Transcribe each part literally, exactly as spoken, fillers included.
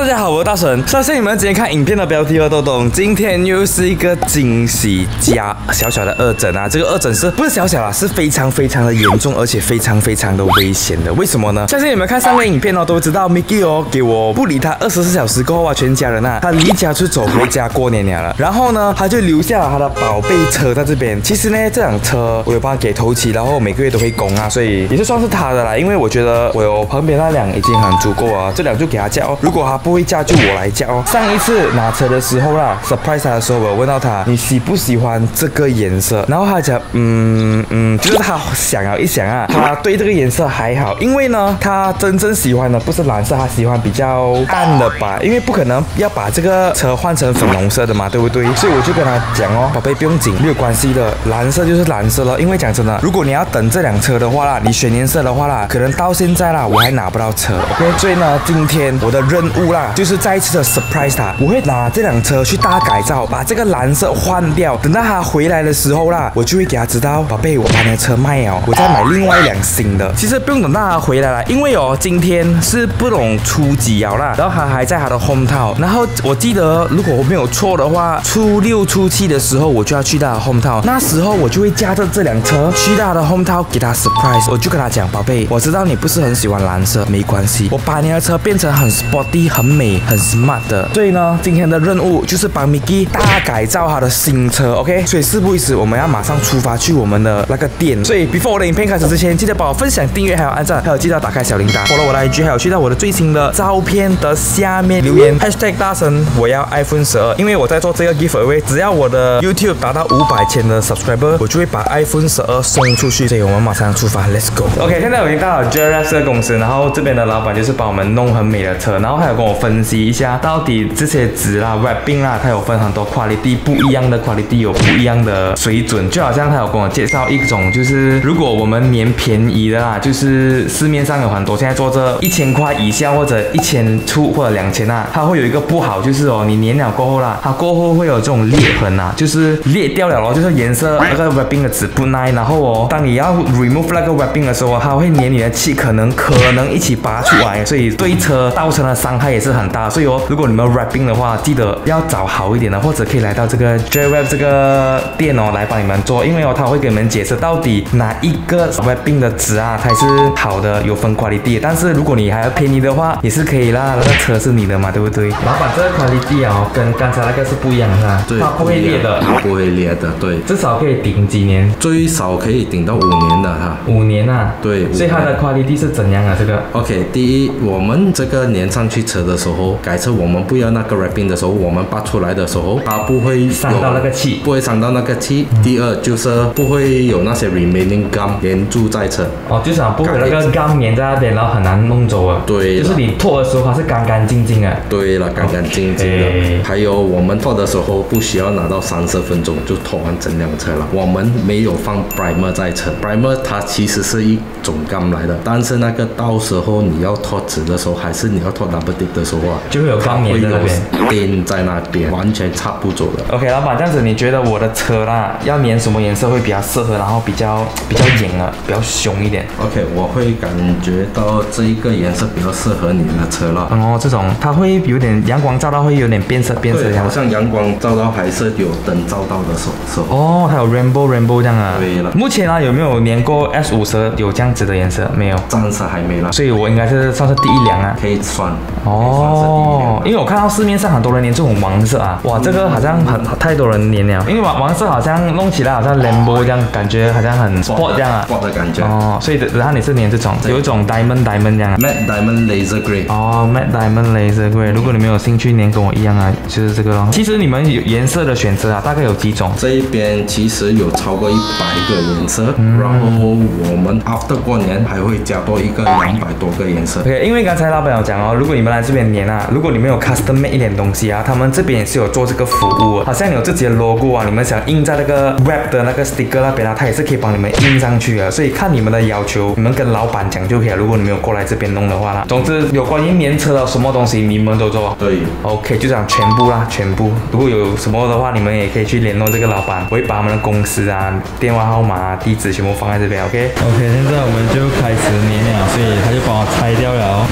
大家好，我是大神。相信你们今天看影片的标题都懂，今天又是一个惊喜加小小的恶诊啊！这个恶诊是不是小小啊？是非常非常的严重，而且非常非常的危险的。为什么呢？相信你们看上个影片哦，都知道 Mickey 哦，给我不理他二十四小时过后啊，全家人啊，他离家出走回家过年了。然后呢，他就留下了他的宝贝车在这边。其实呢，这辆车我有帮他给头期，然后每个月都会供啊，所以也就算是他的啦。因为我觉得我有旁边那辆已经很足够啊，这辆就给他驾哦。如果他不会驾，就我来驾哦。上一次拿车的时候啦 ，surprise 他的时候，我问到他你喜不喜欢这个颜色，然后他讲嗯嗯，就是他想了一想啊，他对这个颜色还好，因为呢，他真正喜欢的不是蓝色，他喜欢比较淡的吧，因为不可能要把这个车换成粉红色的嘛，对不对？所以我就跟他讲哦，宝贝不用紧，没有关系的，蓝色就是蓝色了。因为讲真的，如果你要等这辆车的话啦，你选颜色的话啦，可能到现在啦，我还拿不到车 ，OK？ 所以呢，今天我的任务啦，就是再一次的 surprise 他，我会拿这辆车去大改造，把这个蓝色换掉。等到他回来的时候啦，我就会给他知道，宝贝，我把你的车卖了，我再买另外一辆新的。其实不用等到他回来了，因为哦，今天是不懂初几了啦，然后他还在他的 hometown。然后我记得，如果我没有错的话，初六、初七的时候我就要去他的 hometown， 那时候我就会驾着这辆车去他的 hometown 给他 surprise。我就跟他讲，宝贝，我知道你不是很喜欢蓝色，没关系，我把你的车变成很 sporty、很美、很 smart 的。所以呢，今天的任务就是帮 Mickey 大改造他的新车 ，OK？ 所以事不宜迟，我们要马上出发去我们的那个店。所以 before 我的影片开始之前，记得帮我分享、订阅还有按赞，还有记得打开小铃铛 ，follow 我的 I G， 还有去到我的最新的照片的下面留言 hashtag 大神我要 iPhone 十二，因为我在做这个 giveaway， 只要我的 YouTube 达到五百千的 subscriber， 我就会把 iPhone 十二送出去。所以我们马上出发 ，Let's go。OK， 现在我已经到了 Jerax 这个公司，然后这边的老板就是帮我们弄很美的车，然后还有跟我分析一下到底这些纸啦、wrapping 啦，它有分很多 quality， 不一样的 quality 有不一样的水准。就好像他有跟我介绍一种，就是如果我们粘便宜的啦，就是市面上有很多现在做这一千块以下或者一千出或者两千啊，它会有一个不好，就是哦，你粘了过后啦，它过后会有这种裂痕啊，就是裂掉了咯，就是颜色那个 wrapping 的纸不耐，然后哦，当你要 remove 那个 wrapping 的时候，它会粘你的气，可能可能一起拔出来，所以对车造成的伤害也是很大。所以哦，如果你们 wrapping 的话，记得要找好一点的，或者可以来到这个 Jerax 这个店哦，来帮你们做，因为哦，他会给你们解释到底哪一个 wrapping 的纸啊才是好的，有分 quality。但是如果你还要便宜的话，也是可以啦，那个车是你的嘛，对不对？老板，这个 quality 啊，跟刚才那个是不一样的， 对， 它不会裂的， 它不会裂的，对， 至少可以顶几年， 最少可以顶到五年的哈。 五年啊， 对， 所以它的 quality 是怎样啊？这个 OK， 第一，我们这个粘上去车的时候，改车我们不要那个 wrapping 的时候，我们拔出来的时候，它不会伤到那个气， 不会伤到那个气。嗯、第二就是不会有那些 remaining gum 粘住在车。 哦，就是啊，不会那个 gum 粘在那边，然后很难弄走啊。 对， 就是你拖的时候它是干干净净的。 对了，干干净净的。Okay. 还有我们拖的时候不需要拿到三十分钟就拖完整辆车了。我们没有放 primer 在车 ，primer 它其实是一种 gum 来的，但是那个到时候你要拖纸的时候，还是你要拖 double dip 的时候啊， 就会有 gum 粘在那边， 钉在那边，完全擦不走的。 OK， 老板，这样子你觉得我的车啦，要粘什么颜色会比较适合，然后比较比较硬啊，比较凶一点 ？OK， 我会感觉到这一个颜色比较适合你的车了。 哦，这种它会有点阳光照到会有点变色变色这样， 好像阳光照到还是有灯照到的时候。 哦，它有 rainbow rainbow 这样啊。 对了。 目前啊有没有粘过 S 五十有这样子的颜色？没有， 暂时还没了。 所以我应该是算是第一辆啊。 可以算。 哦，因为我看到市面上很多人粘这种黄色啊，哇，这个好像很太多人粘了，因为黄黄色好像弄起来好像 Lambo 这样，感觉好像很 sport 这样啊 ，sport 的感觉。 哦，所以然后你是粘这种，有一种 diamond diamond 这样啊 ，matte diamond laser grey。 哦 ，matte diamond laser grey。如果你们有兴趣粘跟我一样啊，就是这个咯。其实你们有颜色的选择啊，大概有几种？ 这一边其实有超过一百个颜色，嗯、然后我们 after 过年还会加多一个两百多个颜色。 OK， 因为刚才老板有讲哦，如果你们来这边粘啊，如果你们有 custom made 一点东西啊，他们这边也是有做这个服务，好像有自己的 logo 啊，你们想印在那个 wrap 的那个 sticker 那边啊，它也是可以帮你们印上去的。所以看你们的要求，你们跟老板讲就可以了。如果你没有过来这边弄的话啦，总之有关于粘车的什么东西，你们都做。 对 ，OK， 就讲全部啦，全部。如果有什么的话，你们也可以去联络这个老板，我会把他们的公司啊、电话号码、啊、地址全部放在这边。OK，OK， 现在我们就开始粘了，所以他就帮我拆掉了，然后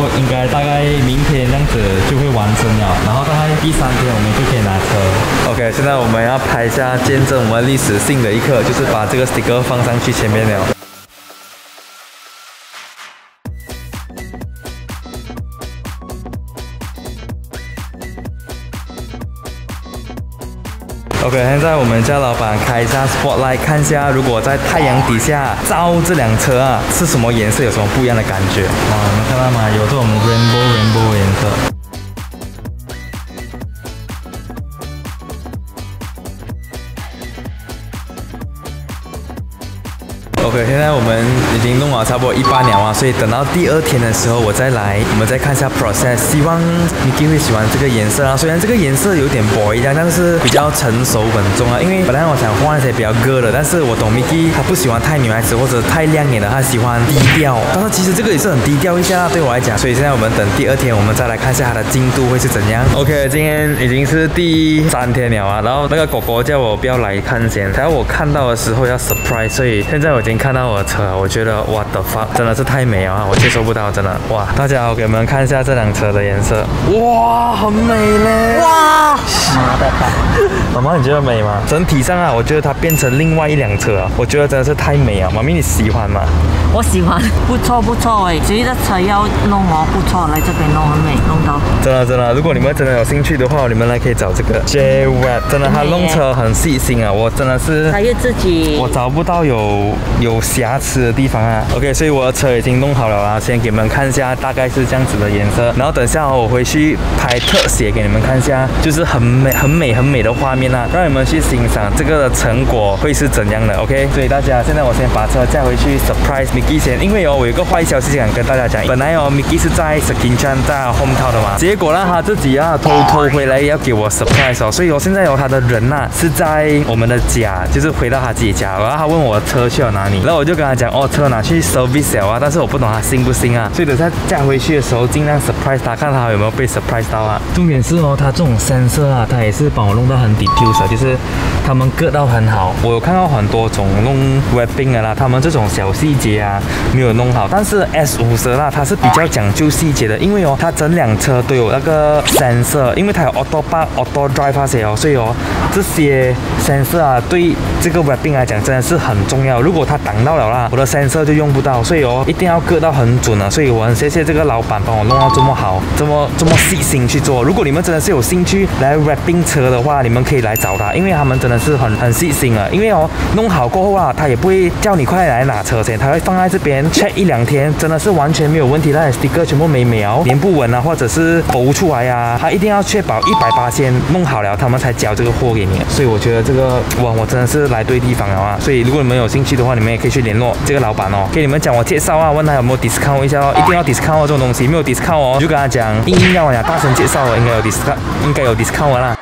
应该大概明天这样子就会完成了，然后大概第三天我们就可以拿车。OK， 现在我们要拍下见证我们历史性的一刻，就是把这个 sticker 放上去前面了。OK， 现在我们叫老板开一下 spotlight， 看一下如果在太阳底下照这辆车啊，是什么颜色，有什么不一样的感觉？哇，你们看到吗？有这种 rainbow rainbow 颜色。OK， 现在我们已经弄了差不多一半了啊，所以等到第二天的时候我再来，我们再看一下 process。希望 Miki 会喜欢这个颜色啊，虽然这个颜色有点 boy 一样，但是比较成熟稳重啊。因为本来我想换一些比较 girl 的，但是我懂 Miki 他不喜欢太女孩子或者太亮眼的，他喜欢低调。但是其实这个也是很低调一下，对我来讲。所以现在我们等第二天，我们再来看一下它的进度会是怎样。OK， 今天已经是第三天了啊，然后那个狗狗叫我不要来看先，只要我看到的时候要 surprise， 所以现在我已经看到我的车，我觉得哇的 fuck 真的是太美了啊，我接受不到，真的哇！大家好，给我们看一下这辆车的颜色，哇，很美嘞！哇，妈的蛋！妈妈你觉得美吗？整体上啊，我觉得它变成另外一辆车啊，我觉得真的是太美啊！妈咪你喜欢吗？ 我喜欢，不错不错哎，其实这车要弄哦不错，来这边弄很美，弄到。 真的真的，如果你们真的有兴趣的话，你们来可以找这个 J Web， 真的他弄车很细心啊，我真的是， 他又自己， 我找不到有有瑕疵的地方啊。OK， 所以我的车已经弄好了啊，先给你们看一下，大概是这样子的颜色。然后等下我回去拍特写给你们看一下，就是很美很美很美的画面啊，让你们去欣赏这个的成果会是怎样的。OK， 所以大家现在我先把车载回去 surprise Miki 先，因为哦我有个坏消息想跟大家讲，本来哦 Miki 是在 Skinchar 在 hometown 的嘛，结果让他自己啊偷偷回来要给我 surprise 哦，所以我现在有他的人呐、啊、是在我们的家，就是回到他自己家，然后他问我车去了哪里，然后我就跟他讲哦车拿去 service 了啊，但是我不懂他信不信啊，所以等下驾回去的时候尽量 surprise 他，看他有没有被 surprise 到啊。重点是哦，他这种 sensor 啊，他也是帮我弄到很 details 啊，就是他们割到很好。我有看到很多种弄 wrapping 的啦，他们这种小细节啊没有弄好，但是 S 五十 啦，它是比较讲究细节的，因为哦它整辆车都有那个 sensor， 因为它有 auto park、auto drive 那些哦，所以哦这些 sensor 啊对这个 wrapping 来讲真的是很重要。如果它挡到了啦，我的 sensor 就用不到，所以哦一定要割到很准啊。所以我很谢谢这个老板帮我弄到这么好，这么这么细心去做。如果你们真的是有兴趣来 wrapping 车的话，你们可以来找他，因为他们真的是很很细心啊。因为哦弄好过后啊，他也不会叫你快来拿车先，他会放在这边 check 一两天，真的是完全没有问题。那 sticker 全部没描，粘不稳啊，或者是浮出来啊，他一定要确保一百八先弄好了，他们才交这个货给你。所以我觉得这个哇，我真的是来对地方了啊。所以如果你们有兴趣的话，你们也可以去联络这个老板哦，给你们讲我介绍啊，问他有没有 discount 一下哦，一定要 discount 哦，这种东西没有 discount 哦，就跟他讲硬硬要我讲大声介绍哦，应该有 discount， 应该有 discount 啦。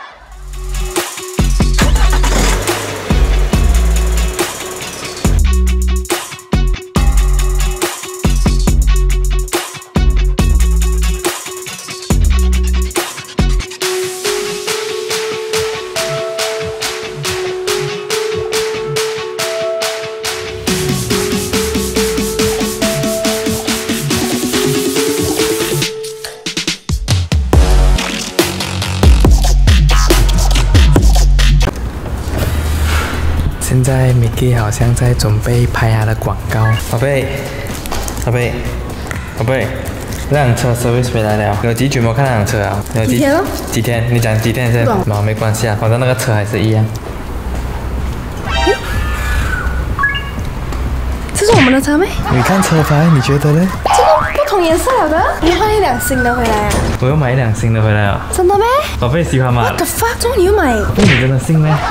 现在 Miki 好像在准备拍他的广告。宝贝，宝贝，宝贝，那辆车 service 回来了，你有几久没有看那辆车啊？有几天了？ 几天？你讲几天先？嘛没关系啊，反正那个车还是一样。 这是我们的车没？ 你看车牌，你觉得呢？ 这个不同颜色了的，你换一辆新的回来啊？ 我又买一辆新的回来了。 真的咩？ 宝贝喜欢吗 ？What the fuck？终于又买？ 那你真的信咩？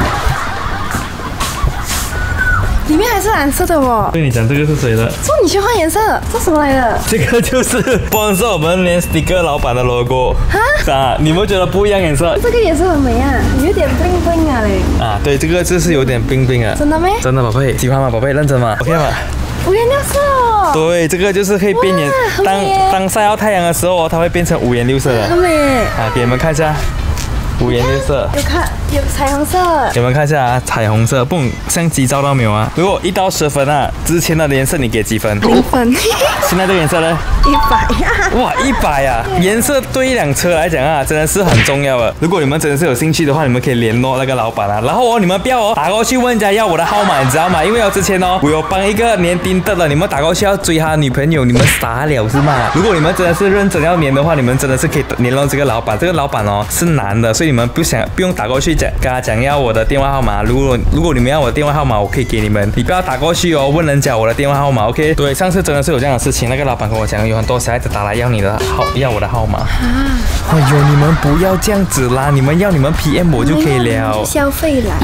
里面还是蓝色的哦。 对你讲这个是谁的？ 说你去换颜色，这什么来的？ 这个就是帮上我们连 sticker 老板的 logo。哈？啊，你们觉得不一样颜色？ 这个颜色很美啊，有点 bling bling 啊嘞。 啊，对，这个就是有点 bling bling 啊。 真的咩？ 真的，宝贝，喜欢吗？宝贝，认真吗 ？OK 吗？ 五颜六色哦。 对，这个就是可以变颜。当当晒到太阳的时候哦，它会变成五颜六色的。 很美。 啊，给你们看一下。五颜六色， 有看有彩虹色， 给你们看一下啊，彩虹色，不，相机照到没有啊？如果一到十分啊，之前的颜色你给几分？ 零分。 现在这个颜色呢？ 一百。 哇，一百啊！颜色对一辆车来讲啊，真的是很重要的。如果你们真的是有兴趣的话，你们可以联络那个老板啊。然后哦，你们不要哦打过去问人家要我的号码，你知道吗？因为我之前哦，我有帮一个粘丁的了，你们打过去要追他女朋友，你们傻了是吗？如果你们真的是认真要粘的话，你们真的是可以联络这个老板。这个老板哦是男的，所以你们不想不用打过去讲，跟他讲要我的电话号码。如果如果你们要我的电话号码，我可以给你们。你不要打过去哦，问人家我的电话号码 ，OK？ 对，上次真的是有这样的事情，那个老板跟我讲，有很多小孩子打来要你的号，要我的号码。哎呦，你们不要这样子啦！你们要你们 P M 我就可以了。 消费啦。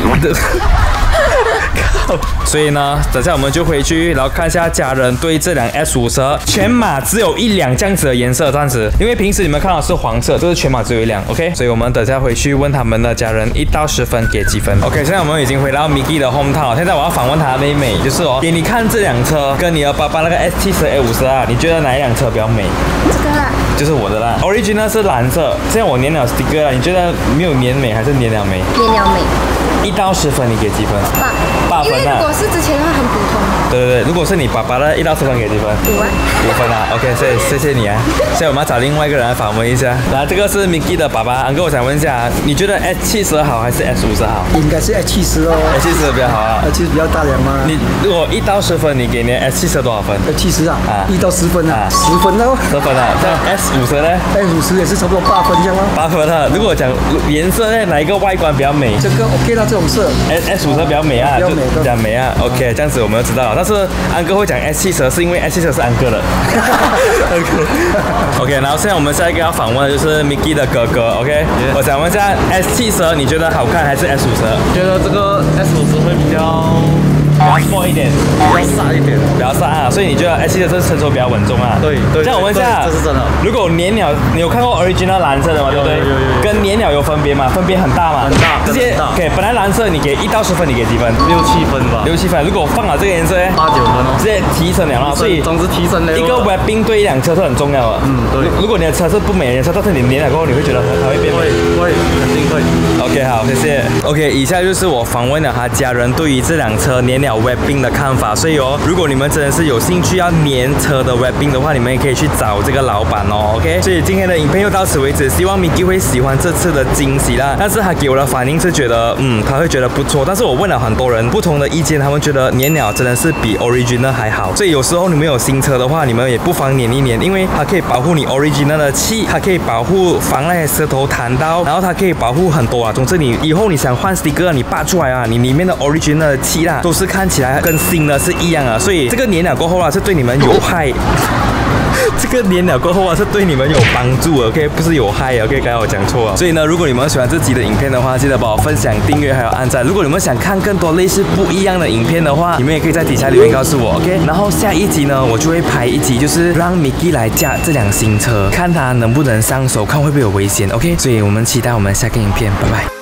所以呢，等下我们就回去，然后看一下家人对这辆 S 五十全马只有一辆这样子的颜色，这样子。因为平时你们看到是黄色，这是全马只有一辆 ，OK？ 所以我们等下回去问他们的家人，一到十分给几分 ？OK？ 现在我们已经回到 Miki 的 hometown， 现在我要访问他的妹妹，就是哦，给你看这辆车跟你的爸爸那个 S 七十 A 五十啊，你觉得哪一辆车比较美？ 这个啦， 就是我的啦 ，Original 是蓝色，现在我粘了 sticker 啦，你觉得没有粘美还是粘了美？ 面料美。 一到十分，你给几分？ 八。 八分啊。 因为如果是之前的话很普通。 对对对，如果是你爸爸的，一到十分给几分？ 五啊。 五分啊 ，OK， 谢谢谢你啊。现在我们要找另外一个人来访问一下。然后这个是 Miki 的爸爸，安哥，我想问一下，你觉得 S 七十好还是 S 五十好？ 应该是 S 七十哦 ，S 七十比较好啊。 S 七十比较大辆嘛。 你如果一到十分，你给你 S 七十多少分 ？S 七十啊， 啊一到十分啊，十分哦。 十分啊，这样 S 五十呢 ？S 五十也是差不多八分这样哦。 八分啊。如果讲颜色呢，哪一个外观比较美？ 这个 OK 啦，这种色。 S S 五十比较美啊， 比较美的， 比较美啊。OK， 这样子我们就知道了。但是安哥会讲 S 七十，是因为 S 七十是安哥的。OK， 然后现在我们下一个要访问的就是 Miki 的哥哥。OK， 我想问一下 S 七十，你觉得好看还是 S 五十？ 觉得这个 S 五十会比较比较 sport 一点， 比较飒一点， 比较飒啊。所以你觉得 S 七十这成熟比较稳重啊？ 对对。 这样我问一下， 这是真的。 如果粘鸟，你有看过 original 蓝色的吗？对不对？ 有有有。 跟粘鸟有分别吗？分别很大吗？ 很大。 这些 OK， 本来蓝色你给一到十分，你给几分？ 六七分吧。 六七分。如果放了这个颜色， 八九分哦。 直接提升了啊，所以总之提升了。 一个 webbing 对一辆车是很重要的。 嗯，对。 如果你的车是不美的颜色，但是你粘了过后，你会觉得它会变美。 会会，肯定会。 OK， 好，谢谢。OK， 以下就是我访问了他家人对于这辆车粘了 webbing 的看法。所以哦，如果你们真的是有兴趣要粘车的 webbing 的话，你们也可以去找这个老板哦。OK， 所以今天的影片又到此为止，希望 Miki 会喜欢这次的惊喜啦。但是他给我的反应是觉得，嗯，他会觉得不错。但是我问了很多人不同的意见，他们觉得粘了真的是比 original 还好。所以有时候你们有新车的话，你们也不妨粘一粘，因为它可以保护你 original 的气，它可以保护防那些石头弹到，然后它可以保护很多啊。总之你以后你想换 sticker， 你拔出来啊，你里面的 original 的气啦，都是看起来跟新的是一样啊。所以这个粘了过后啊，是对你们有害。这个粘了过后啊，是对你们有帮助的 ，OK， 不是有害的 ，OK， 刚才我讲错了。所以呢，如果你们喜欢这集的影片的话，记得帮我分享、订阅还有按赞。如果你们想看更多类似不一样的影片的话，你们也可以在底下留言告诉我 ，OK。然后下一集呢，我就会拍一集，就是让 Miki 来驾这辆新车，看他能不能上手，看会不会有危险 ，OK。所以我们期待我们下个影片，拜拜。